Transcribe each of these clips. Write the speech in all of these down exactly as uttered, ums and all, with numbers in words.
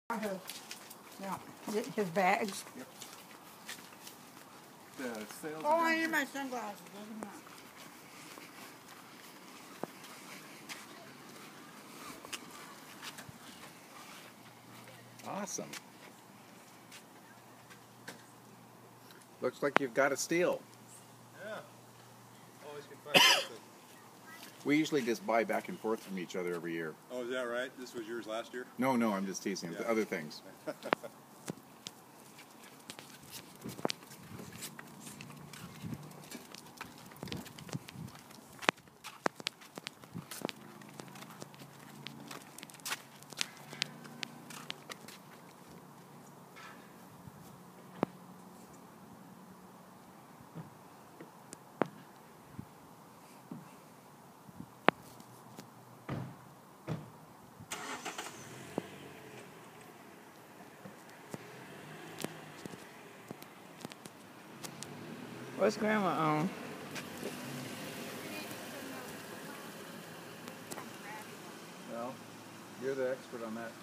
His, yeah, his bags. Yep. The sales Oh, I need my sunglasses. Doesn't matter. Awesome. Looks like you've got a steal. Yeah. Always can find something. We usually just buy back and forth from each other every year. Oh, is that right? This was yours last year? No, no, I'm just teasing. Yeah. Other things. What's Grandma on? Well, you're the expert on that.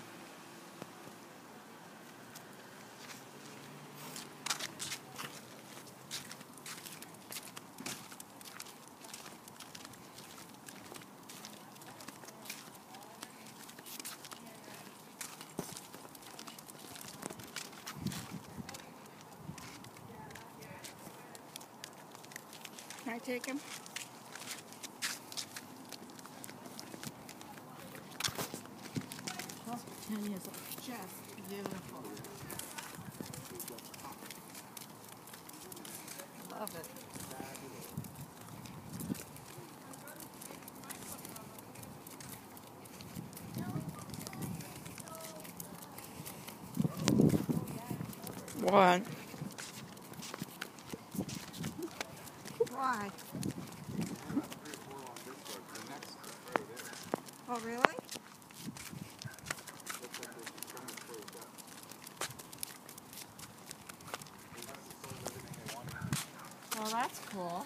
Can I take him? Hospitality is just beautiful. Love it. What? Why? Oh, really? Well, that's cool.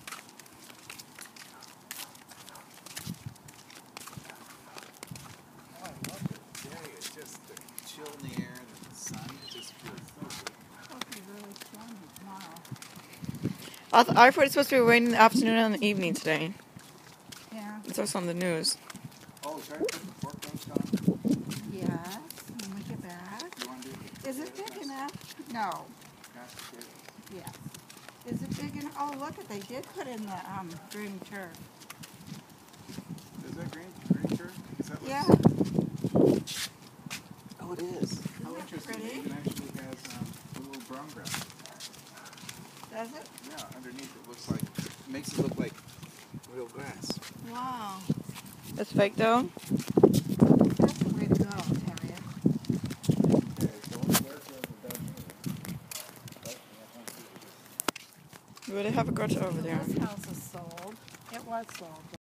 Oh, I love it today. It's just the chill in the air, the sun. It just feels so good. It's supposed to be really sunny tomorrow. I, th- I thought it's supposed to be raining in the afternoon and the evening today. Yeah. It's also on the news. Oh, should I put the fork roast on? Yes. Let me get back. You want to do it? Is it big enough? No. Mashed potatoes. Yes. Is it big enough? Oh, look at they did put in the um green turf. Is that green, green shirt? Is that what Yeah. it's- Oh, it is. How that interesting. pretty? It even actually has um, a little brown grass. Does it? Yeah, underneath it looks like, it makes it look like real grass. Wow. It's fake though. That's the way to go, Harriet. Okay, so where does the dog We really have a garage over there. This house is sold. It was sold.